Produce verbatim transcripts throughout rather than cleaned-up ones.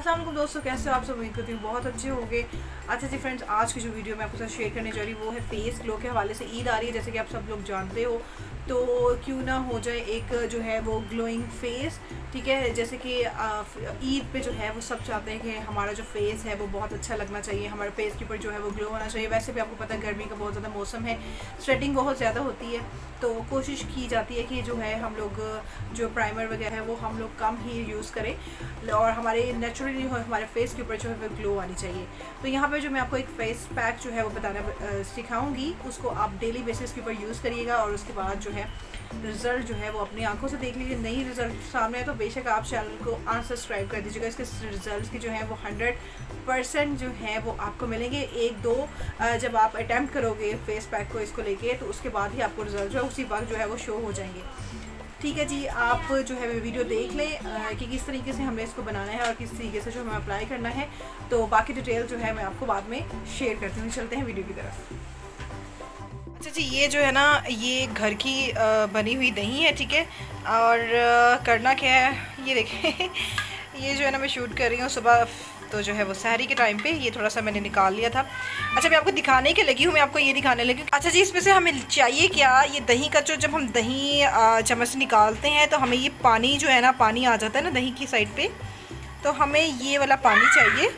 अस्सलाम वालेकुम दोस्तों, कैसे हो आप सब? उम्मीद करती हूँ बहुत अच्छे होंगे। अच्छा जी फ्रेंड्स, आज की जो वीडियो मैं आपके साथ शेयर करने जा रही हूँ वो है फेस ग्लो के हवाले से। ईद आ रही है जैसे कि आप सब लोग जानते हो, तो क्यों ना हो जाए एक जो है वो ग्लोइंग फेस। ठीक है, जैसे कि ईद पे जो है वो सब चाहते हैं कि हमारा जो फेस है वो बहुत अच्छा लगना चाहिए, हमारे फेस के ऊपर जो है वो ग्लो होना चाहिए। वैसे भी आपको पता है गर्मी का बहुत ज़्यादा मौसम है, स्वेटिंग बहुत ज़्यादा होती है, तो कोशिश की जाती है कि जो है हम लोग जो प्राइमर वगैरह है वो हम लोग कम ही यूज़ करें और हमारे नेचुरली हमारे फेस के ऊपर जो है वो ग्लो आनी चाहिए। तो यहाँ पे जो मैं आपको एक फेस पैक जो है वो बताना सिखाऊंगी, उसको आप डेली बेसिस के ऊपर यूज़ करिएगा और उसके बाद जो है रिज़ल्ट जो है वो अपनी आंखों से देख लीजिए। नई रिज़ल्ट सामने है तो बेशक आप चैनल को अनसब्सक्राइब कर दीजिएगा। इसके रिज़ल्ट की जो है वो हंड्रेड परसेंट जो है वो आपको मिलेंगे। एक दो जब आप अटैम्प्ट करोगे फेस पैक को इसको लेके, तो उसके बाद ही आपको रिज़ल्ट जो है उसी वक्त जो है वो शो हो जाएंगे। ठीक है जी, आप जो है वीडियो देख लें कि किस तरीके से हमने इसको बनाना है और किस तरीके से जो हमें अप्लाई करना है, तो बाकी डिटेल जो है मैं आपको बाद में शेयर करती हूँ। चलते हैं वीडियो की तरफ। अच्छा जी, ये जो है ना ये घर की बनी हुई दही है, ठीक है। और करना क्या है ये देखें ये जो है ना मैं शूट कर रही हूँ सुबह, तो जो है वो सहरी के टाइम पे ये थोड़ा सा मैंने निकाल लिया था। अच्छा, मैं आपको दिखाने के लगी हूँ, मैं आपको ये दिखाने लगी। अच्छा जी, इसमें से हमें चाहिए क्या, ये दही का जो जब हम दही चम्मच से निकालते हैं तो हमें ये पानी जो है ना, पानी आ जाता है ना दही की साइड पे, तो हमें ये वाला पानी चाहिए।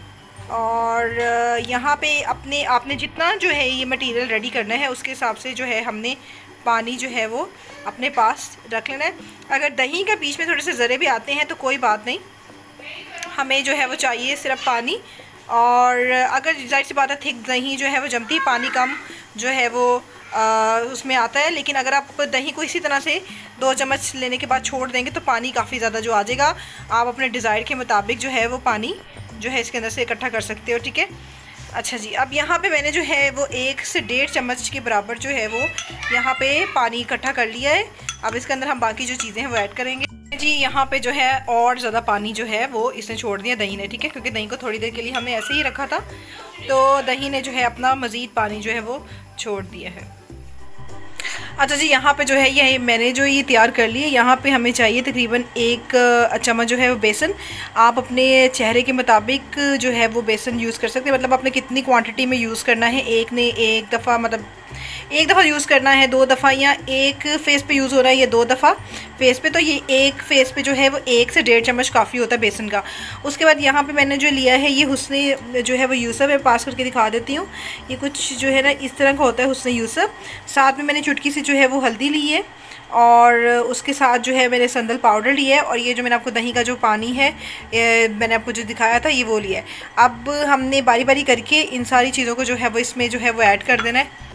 और यहाँ पे अपने आपने जितना जो है ये मटेरियल रेडी करना है उसके हिसाब से जो है हमने पानी जो है वो अपने पास रख लेना है। अगर दही का बीच में थोड़े से ज़रे भी आते हैं तो कोई बात नहीं, हमें जो है वो चाहिए सिर्फ पानी। और अगर जाहिर सी बात है थिक दही जो है वो जमती है, पानी कम जो है वो आ, उसमें आता है। लेकिन अगर आप दही को इसी तरह से दो चम्मच लेने के बाद छोड़ देंगे तो पानी काफ़ी ज़्यादा जो आ जाएगा। आप अपने डिज़ायर के मुताबिक जो है वो पानी जो है इसके अंदर से इकट्ठा कर सकते हो, ठीक है। अच्छा जी, अब यहाँ पे मैंने जो है वो एक से डेढ़ चम्मच के बराबर जो है वो यहाँ पे पानी इकट्ठा कर लिया है। अब इसके अंदर हम बाकी जो चीज़ें हैं वो ऐड करेंगे जी। यहाँ पे जो है और ज़्यादा पानी जो है वो इसने छोड़ दिया दही ने, ठीक है, क्योंकि दही को थोड़ी देर के लिए हमने ऐसे ही रखा था, तो दही ने जो है अपना मज़ीद पानी जो है वो छोड़ दिया है। अच्छा जी, यहाँ पे जो है ये मैंने जो ये तैयार कर ली है। यहाँ पे हमें चाहिए तकरीबन एक चम्मच जो है वो बेसन। आप अपने चेहरे के मुताबिक जो है वो बेसन यूज़ कर सकते हैं, मतलब आपने कितनी क्वांटिटी में यूज़ करना है। एक ने एक दफ़ा मतलब एक दफ़ा यूज़ करना है, दो दफ़ा, या एक फ़ेस पे यूज़ हो रहा है ये दो दफ़ा फेस पे, तो ये एक फ़ेस पे जो है वो एक से डेढ़ चम्मच काफ़ी होता है बेसन का। उसके बाद यहाँ पे मैंने जो लिया है ये हुस्ने जो है वो यूसुफ है, पास करके दिखा देती हूँ। ये कुछ जो है ना इस तरह का होता है हुस्ने यूसुफ। साथ में मैंने चुटकी सी जो है वो हल्दी ली है और उसके साथ जो है मैंने संदल पाउडर लिया है। और ये जो मैंने आपको दही का जो पानी है मैंने आपको जो दिखाया था ये वो लिया है। अब हमने बारी बारी करके इन सारी चीज़ों को जो है वो इसमें जो है वो ऐड कर देना है।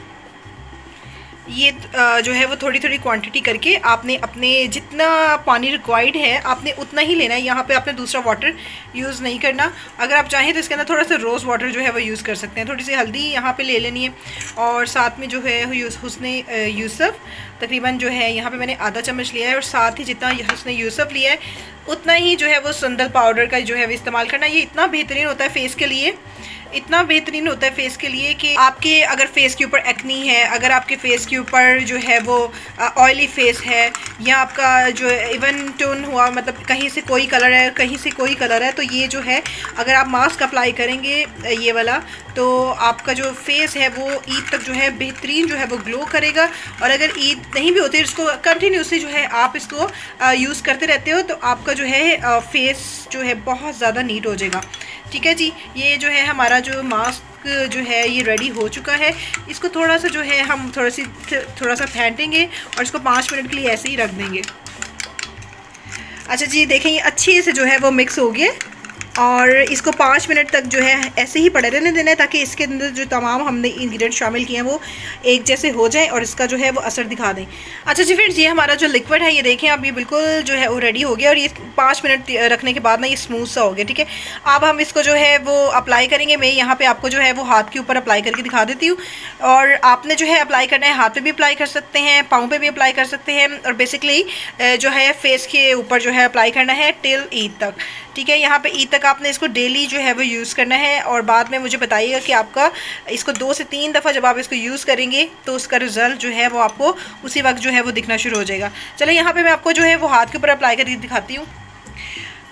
ये जो है वो थोड़ी थोड़ी क्वांटिटी करके आपने अपने जितना पानी रिक्वायर्ड है आपने उतना ही लेना है। यहाँ पे आपने दूसरा वाटर यूज़ नहीं करना। अगर आप चाहें तो इसके अंदर थोड़ा सा रोज़ वाटर जो है वो यूज़ कर सकते हैं। थोड़ी सी हल्दी यहाँ पे ले लेनी है और साथ में जो है हुस्ने यूसुफ तकरीबन जो है यहाँ पे मैंने आधा चम्मच लिया है, और साथ ही जितना हुस्ने यूसुफ लिया है उतना ही जो है वो संदल पाउडर का जो है वो इस्तेमाल करना। ये इतना बेहतरीन होता है फेस के लिए, इतना बेहतरीन होता है फेस के लिए कि आपके अगर फेस के ऊपर एक्नी है, अगर आपके फेस के ऊपर जो है वो ऑयली फेस है, या आपका जो इवन टोन हुआ, मतलब कहीं से कोई कलर है कहीं से कोई कलर है, तो ये जो है अगर आप मास्क अप्लाई करेंगे ये वाला, तो आपका जो फेस है वो ईद तक जो है बेहतरीन जो है वो ग्लो करेगा। और अगर ईद नहीं भी होती इसको कंटिन्यूसली जो है आप इसको यूज़ करते रहते हो तो आपका जो है फेस जो है बहुत ज़्यादा नीट हो जाएगा, ठीक है जी। ये जो है हमारा जो मास्क जो है ये रेडी हो चुका है। इसको थोड़ा सा जो है हम थोड़ा सी थोड़ा सा फेंटेंगे और इसको पाँच मिनट के लिए ऐसे ही रख देंगे। अच्छा जी, देखें ये अच्छे से जो है वो मिक्स हो गया और इसको पाँच मिनट तक जो है ऐसे ही पड़े रहने देना है ताकि इसके अंदर जो तमाम हमने इंग्रेडिएंट शामिल किए हैं वो एक जैसे हो जाएं और इसका जो है वो असर दिखा दें। अच्छा जी फ्रेंड्स, ये हमारा जो लिक्विड है ये देखें अब ये बिल्कुल जो है वो रेडी हो गया और ये पाँच मिनट रखने के बाद ना ये स्मूथ सा हो गया, ठीक है। अब हम इसको जो है वो अप्लाई करेंगे। मैं यहाँ पर आपको जो है वो हाथ के ऊपर अप्लाई करके दिखा देती हूँ, और आपने जो है अप्लाई करना है हाथ पर भी अप्लाई कर सकते हैं, पाँव पर भी अप्लाई कर सकते हैं, और बेसिकली जो है फेस के ऊपर जो है अप्लाई करना है टिल ईद तक, ठीक है। यहाँ पे ईद तक आपने इसको डेली जो है वो यूज़ करना है और बाद में मुझे बताइएगा कि आपका इसको दो से तीन दफ़ा जब आप इसको यूज़ करेंगे तो उसका रिज़ल्ट जो है वो आपको उसी वक्त जो है वो दिखना शुरू हो जाएगा। चलो यहाँ पे मैं आपको जो है वो हाथ के ऊपर अप्लाई करके दिखाती हूँ।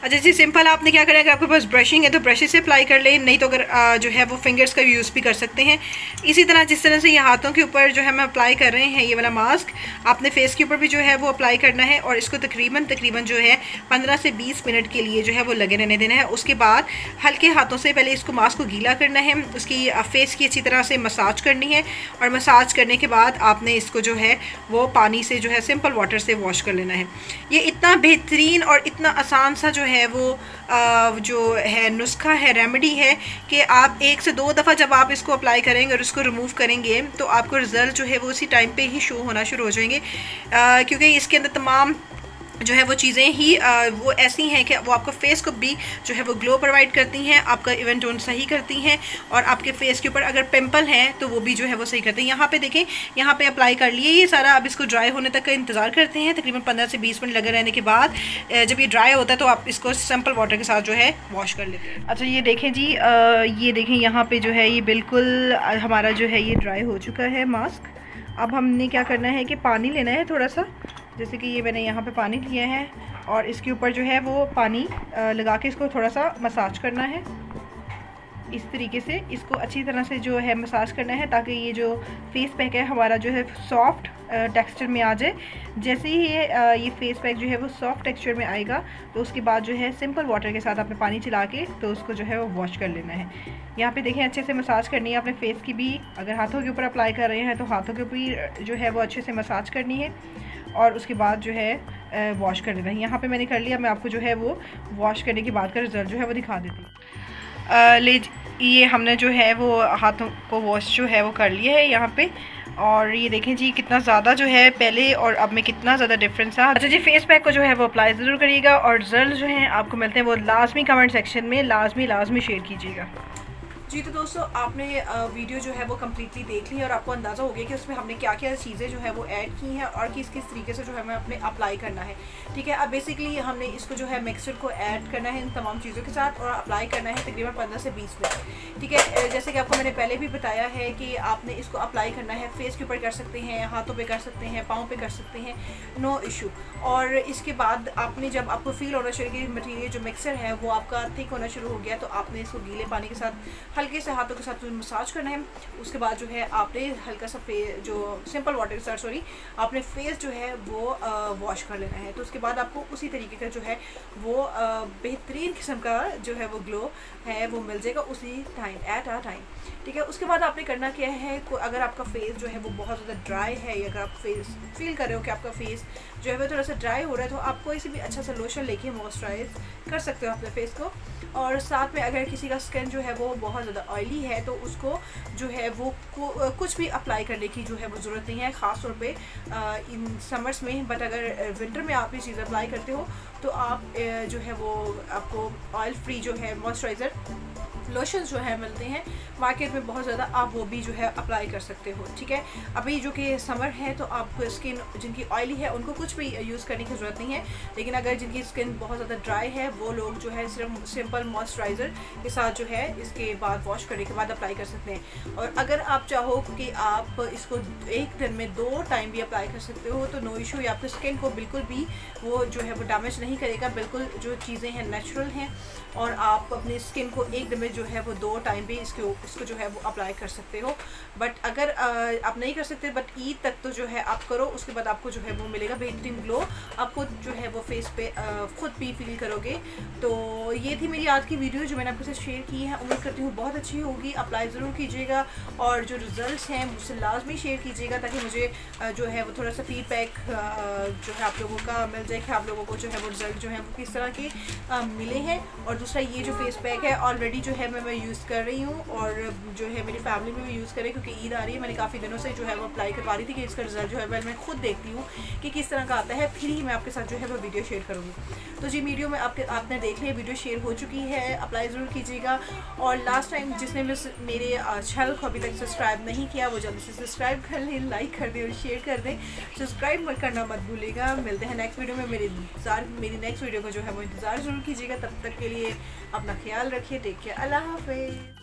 अच्छा जी, सिंपल आपने क्या करें, अगर आपके पास ब्रशिंग है तो ब्रशिश से अप्लाई कर लें, नहीं तो अगर जो है वो फिंगर्स का यूज़ भी कर सकते हैं। इसी तरह जिस तरह से ये हाथों के ऊपर जो है हम अप्लाई कर रहे हैं ये वाला मास्क, आपने फेस के ऊपर भी जो है वो अप्लाई करना है और इसको तकरीबन तकरीबन जो है पंद्रह से बीस मिनट के लिए जो है वो लगे रहने देना है। उसके बाद हल्के हाथों से पहले इसको मास्क को गीला करना है, उसकी फेस की अच्छी तरह से मसाज करनी है और मसाज करने के बाद आपने इसको जो है वो पानी से जो है सिंपल वाटर से वॉश कर लेना है। ये इतना बेहतरीन और इतना आसान सा जो है वो आ, जो है नुस्खा है, रेमेडी है कि आप एक से दो दफ़ा जब आप इसको अप्लाई करेंगे और इसको रिमूव करेंगे तो आपको रिज़ल्ट जो है वो उसी टाइम पे ही शो होना शुरू हो जाएंगे, क्योंकि इसके अंदर तमाम जो है वो चीज़ें ही आ, वो ऐसी हैं कि वो आपका फेस को भी जो है वो ग्लो प्रोवाइड करती हैं, आपका इवन टोन सही करती हैं और आपके फेस के ऊपर अगर पिंपल हैं तो वो भी जो है वो सही करते हैं। यहाँ पे देखें, यहाँ पे अप्लाई कर लिए ये सारा। अब इसको ड्राई होने तक का इंतज़ार करते हैं, तकरीबन पंद्रह से बीस मिनट लगे रहने के बाद जब ये ड्राई होता है तो आप इसको सिंपल वाटर के साथ जो है वॉश कर लेते हैं। अच्छा ये देखें जी, आ, ये देखें यहाँ पर जो है ये बिल्कुल हमारा जो है ये ड्राई हो चुका है मास्क। अब हमने क्या करना है कि पानी लेना है थोड़ा सा, जैसे कि ये मैंने यहाँ पे पानी लिया है और इसके ऊपर जो है वो पानी लगा के इसको थोड़ा सा मसाज करना है। इस तरीके से इसको अच्छी तरह से जो है मसाज करना है ताकि ये जो फेस पैक है हमारा जो है सॉफ्ट टेक्सचर में आ जाए। जैसे ही ये ये फेस पैक जो है वो सॉफ्ट टेक्सचर में आएगा तो उसके बाद जो है सिंपल वाटर के साथ आपने पानी चला के तो उसको जो है वो वॉश कर लेना है। यहाँ पे देखें अच्छे से मसाज करनी है अपने फेस की भी, अगर हाथों के ऊपर अप्लाई कर रहे हैं तो हाथों के ऊपर जो है वो अच्छे से मसाज करनी है और उसके बाद जो है वॉश कर देना है। यहाँ पे मैंने कर लिया, मैं आपको जो है वो वॉश करने के बाद का रिज़ल्ट जो है वो दिखा देती हूँ। ले ये हमने जो है वो हाथों को वॉश जो है वो कर लिया है यहाँ पे, और ये देखें जी कितना ज़्यादा जो है पहले और अब में कितना ज़्यादा डिफरेंस है। अच्छा जी, फेस पैक को जो है वो अप्लाई ज़रूर करिएगा और रिज़ल्ट जो हैं आपको मिलते हैं वो लाजमी कमेंट सेक्शन में लाजमी लाजमी शेयर कीजिएगा। जी तो दोस्तों, आपने वीडियो जो है वो कम्प्लीटली देख ली और आपको अंदाज़ा हो गया कि उसमें हमने क्या क्या चीज़ें जो है वो ऐड की हैं और किस किस तरीके से जो है हमें अपने अप्लाई करना है। ठीक है, अब बेसिकली हमने इसको जो है मिक्सचर को ऐड करना है इन तमाम चीज़ों के साथ और अप्लाई करना है तकरीबन पंद्रह से बीस मिनट। ठीक है, जैसे कि आपको मैंने पहले भी बताया है कि आपने इसको अप्लाई करना है, फेस के ऊपर कर सकते हैं, हाथों पर कर सकते हैं, पाँव पर कर सकते हैं, नो इशू। और इसके बाद आपने जब आपको फील होना शुरू कि मटीरियल जो मिक्सर है वो आपका थिक होना शुरू हो गया तो आपने इसको गीले पानी के साथ हल्के से हाथों के साथ मसाज करना है। उसके बाद जो है आपने हल्का सा फेस जो सिंपल वाटर के साथ सॉरी आपने फेस जो है वो वॉश कर लेना है। तो उसके बाद आपको उसी तरीके का जो है वो बेहतरीन किस्म का जो है वो ग्लो है वो मिल जाएगा उसी टाइम एट आ टाइम। ठीक है, उसके बाद आपने करना क्या है, अगर आपका फेस जो है वो बहुत ज़्यादा ड्राई है या अगर आप फेस फील कर रहे हो कि आपका फेस जो है वो थोड़ा सा ड्राई हो रहा है तो आप कोई सी भी अच्छा सा लोशन लेके मॉइस्चराइज कर सकते हो अपने फेस को। और साथ में अगर किसी का स्किन जो है वो बहुत ज़्यादा ऑयली है तो उसको जो है वो कुछ भी अप्लाई करने की जो है वो ज़रूरत नहीं है, ख़ास तौर पे इन समर्स में। बट अगर विंटर में आप ये चीज़ अप्लाई करते हो तो आप जो है वो आपको ऑयल फ्री जो है मॉइस्चराइज़र लोशन जो है मिलते हैं मार्केट में बहुत ज़्यादा, आप वो भी जो है अप्लाई कर सकते हो। ठीक है, अभी जो कि समर है तो आप स्किन जिनकी ऑयली है उनको कुछ भी यूज़ करने की ज़रूरत नहीं है, लेकिन अगर जिनकी स्किन बहुत ज़्यादा ड्राई है वो लोग जो है सिर्फ सिंपल मॉइस्चराइज़र के साथ जो है इसके बाद वॉश करने के बाद अप्लाई कर सकते हैं। और अगर आप चाहो कि आप इसको एक दिन में दो टाइम भी अप्लाई कर सकते हो तो नो इशू, आपकी स्किन को बिल्कुल भी वो जो है वो डैमेज नहीं करेगा। बिल्कुल जो चीज़ें हैं नेचुरल हैं और आप अपनी स्किन को एक दिन में जो है वो दो टाइम भी इसको इसको जो है वो अप्लाई कर सकते हो। बट अगर आ, आप नहीं कर सकते बट ईद तक तो जो है आप करो, उसके बाद आपको जो है वो मिलेगा बेहतरीन ग्लो, आपको जो है वो फेस पे आ, खुद भी फील करोगे। तो ये थी मेरी आज की वीडियो जो मैंने आपके साथ शेयर की है, उम्मीद करती हूँ बहुत अच्छी होगी। अप्लाई ज़रूर कीजिएगा और जो रिज़ल्ट्स हैं मुझसे लाजमी शेयर कीजिएगा ताकि मुझे जो है वो थोड़ा सा फीडबैक जो है आप लोगों का मिल जाए कि आप लोगों को जो है वो रिज़ल्ट जो है वो किस तरह के मिले हैं। और दूसरा ये जो फेस पैक है ऑलरेडी जो है मैं मैं यूज़ कर रही हूँ और जो है मेरी फैमिली में भी यूज़ करें क्योंकि ईद आ रही है। मैंने काफ़ी दिनों से जो है वो अप्लाई करवा रही थी कि इसका रिजल्ट जो है मैं खुद देखती हूँ कि किस तरह का आता है, फिर ही मैं आपके साथ जो है वो वीडियो शेयर करूँगी। तो जी वीडियो में आपके आपने देख लिया, वीडियो शेयर हो चुकी है, अप्लाई ज़रूर कीजिएगा। और लास्ट टाइम जिसने भी मेरे चैनल को अभी तक सब्सक्राइब नहीं किया वो जल्दी से सब्सक्राइब कर लें, लाइक कर दें और शेयर कर दें। सब्सक्राइब मत करना मत भूलिएगा। मिलते हैं नेक्स्ट वीडियो में, मेरी इंतज़ार मेरी नेक्स्ट वीडियो को जो है वो इंतज़ार ज़रूर कीजिएगा। तब तक के लिए अपना ख्याल रखिए, टेक केयर, अल्लाह हाफ़िज़।